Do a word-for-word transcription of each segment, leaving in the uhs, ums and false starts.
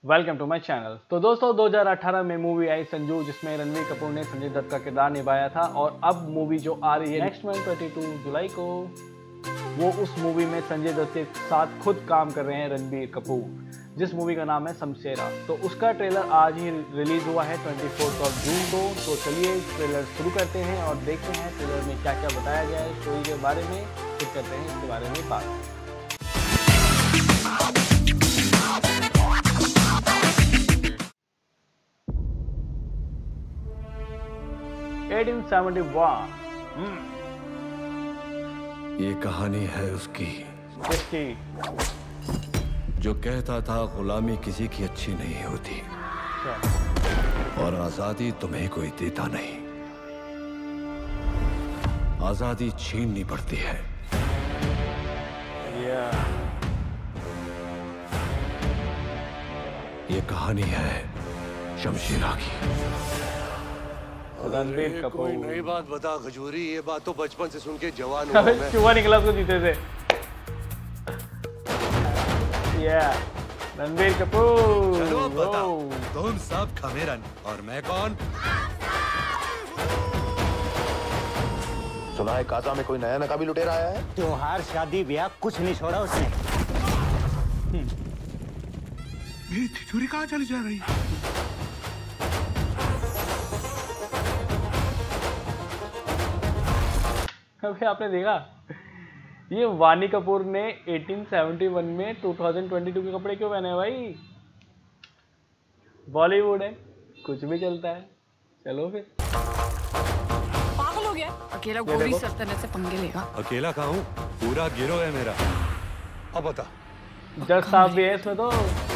Welcome to my channel. तो दोस्तों दो हज़ार अठारह में मूवी आई संजू, जिसमें रणवीर कपूर ने संजय दत्त का किरदार निभाया था। और अब मूवी जो आ रही है नेक्स्ट मंथ बाईस जुलाई को, वो उस मूवी में संजय दत्त के साथ खुद काम कर रहे हैं रणवीर कपूर, जिस मूवी का नाम है शमशेरा। तो उसका ट्रेलर आज ही रिलीज हुआ है चौबीस ऑफ जून को। तो चलिए ट्रेलर शुरू करते हैं और देखते हैं ट्रेलर में क्या क्या बताया गया है स्टोरी के बारे में, फिर करते हैं इसके बारे में बात। अठारह सौ इकहत्तर। हम्म ये कहानी है उसकी, किसकी? जो कहता था गुलामी किसी की अच्छी नहीं होती और आजादी तुम्हें कोई देता नहीं, आजादी छीननी पड़ती है। yeah. ये कहानी है शमशेरा की। रणवीर कपूर। कोई नई बात बता खजूरी, ये बात तो बचपन से सुन के जवान हुआ मैं। चूहा निकला उसको जीते से। yeah. रणवीर कपूर। चलो बताओ, तुम सब खमेरन और मैं कौन? सुना है काजा में कोई नया नकाबी लुटेरा आया है। त्योहार शादी ब्याह कुछ नहीं छोड़ा उसने। मेरी तिजोरी कहाँ चली जा रही? अभी आपने देखा, ये वानी कपूर ने अठारह सौ इकहत्तर में दो हज़ार बाईस के कपड़े क्यों पहने हैं भाई? बॉलीवुड है, कुछ भी चलता है। चलो फिर। पागल हो गया, अकेला गोरी सल्तनत से पंगे लेगा। अकेला कहाँ हूँ, पूरा गिरोह है मेरा। अब बता। जज साहब भी है इसमें तो।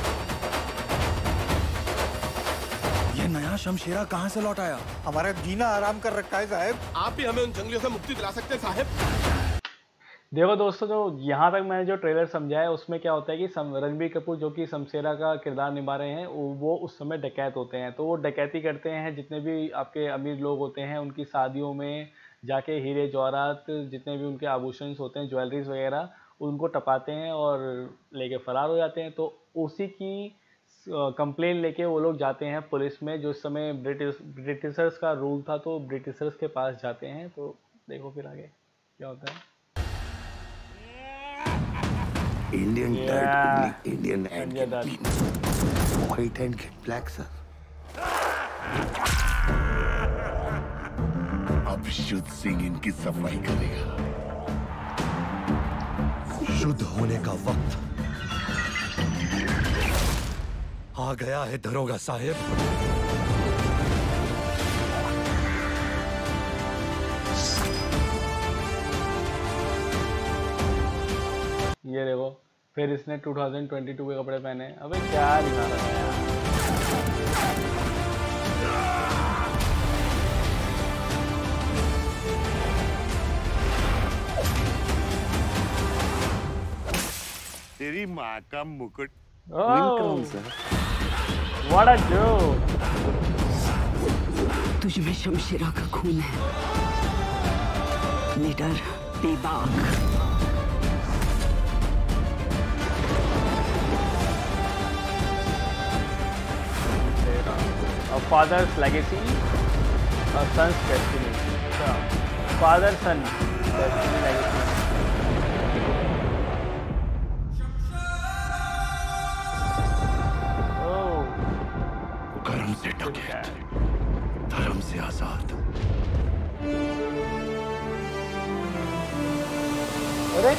ये नया शमशेरा कहाँ से लौट आया? हमारा जीना आराम कर रखा है साहब। आप भी हमें उन जंगलियों से मुक्ति दिला सकते हैं साहब। देखो दोस्तों, जो यहाँ तक मैंने जो ट्रेलर समझा है उसमें क्या होता है कि रणबीर कपूर जो कि शमशेरा का किरदार निभा रहे हैं, वो उस समय डकैत होते हैं। तो वो डकैती करते हैं, जितने भी आपके अमीर लोग होते हैं उनकी शादियों में जाके हीरे जवाहरात, जितने भी उनके आभूषण होते हैं, ज्वेलरीज वगैरह, उनको टपाते हैं और लेके फरार हो जाते हैं। तो उसी की कंप्लेन लेके वो लोग जाते हैं पुलिस में, जो उस समय ब्रिटिश ब्रिटिशर्स का रूल था। तो ब्रिटिशर्स के पास जाते हैं। तो देखो फिर आगे क्या होता है। Indian Yeah. dirt only Indian and India get does. clean. White and get black, sir. अब शुद्ध सिंह इनकी सफाई करेगा। शुद्ध होने का वक्त आ गया है दरोगा साहेब। ये देखो, फिर इसने दो हज़ार बाईस के कपड़े पहने। अबे क्या दिखा रहा है यार। तेरी माँ का मुकुट। Oh, what a joke. तुझ में शमशेरा का खून है, निडर बेबाक। A father's legacy, a son's destiny. अच्छा, father son destiny legacy. ओह, कर्म से डकैत, धर्म से आजाद। अरे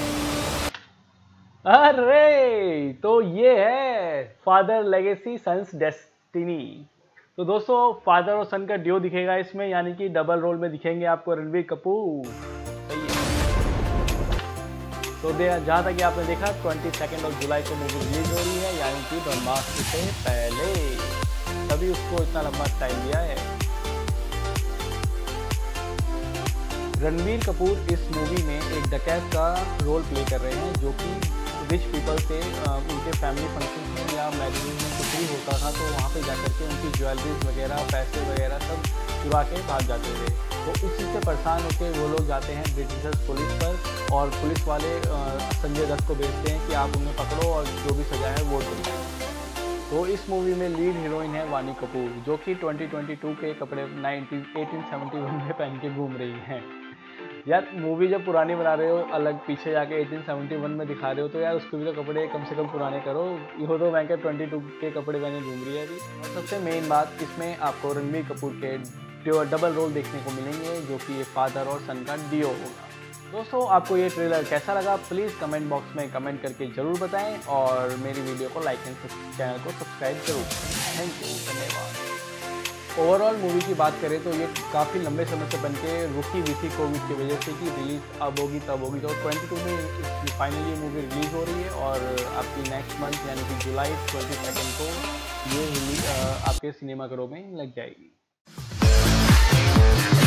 अरे तो ये है फादर लेगेसी सन्स डेस्टिनी। तो दोस्तों फादर और सन का ड्यू दिखेगा इसमें, यानी कि डबल रोल में दिखेंगे आपको रणबीर कपूर। सही है। तो दे जहाँ तक कि आपने देखा बाईस ऑफ जुलाई को मूवी रिलीज हो रही है, यानी कि ब्रह्मास्त्र से पहले। तभी उसको इतना लंबा टाइम दिया है। रणबीर कपूर इस मूवी में एक डकैत का रोल प्ले कर रहे हैं, जो कि रिच पीपल से उनके फैमिली फंक्शन में या मैरिज में कुछ भी होता था, तो वहाँ पे जाकर के उनकी ज्वेलरीज वगैरह, पैसे वगैरह सब चुरा के भाग जाते थे। तो इस चीज़ से परेशान होकर वो लोग जाते हैं ब्रिटिशर्स पुलिस पर, और पुलिस वाले संजय दत्त को भेजते हैं कि आप उन्हें पकड़ो और जो भी सजा है वो दो। तो इस मूवी में लीड हीरोइन है वानी कपूर, जो कि ट्वेंटी ट्वेंटी टू के कपड़े नाइनटीन एटीन सेवेंटी वन में पहन के घूम रही हैं। यार मूवी जब पुरानी बना रहे हो, अलग पीछे जाके एटीन सेवेंटी वन में दिखा रहे हो, तो यार उसके भी तो कपड़े कम से कम पुराने करो। ये तो मैं क्या ट्वेंटी टू के कपड़े पहने घूम रही है अभी। और सबसे मेन बात, इसमें आपको रणबीर कपूर के डबल रोल देखने को मिलेंगे, जो कि ये फादर और सन का डियो होगा। दोस्तों आपको ये ट्रेलर कैसा लगा प्लीज़ कमेंट बॉक्स में कमेंट करके ज़रूर बताएं, और मेरी वीडियो को लाइक एंड चैनल को सब्सक्राइब जरूर करें। थैंक यू, धन्यवाद। ओवरऑल मूवी की बात करें तो ये काफ़ी लंबे समय से बन के रुकी हुई थी कोविड की वजह से कि रिलीज़ अब होगी तब होगी, तो ट्वेंटी टू में फाइनली मूवी रिलीज़ हो रही है, और आपकी नेक्स्ट मंथ यानी कि जुलाई ट्वेंटी सेकेंड को ये रिलीज आपके सिनेमाघरों में लग जाएगी।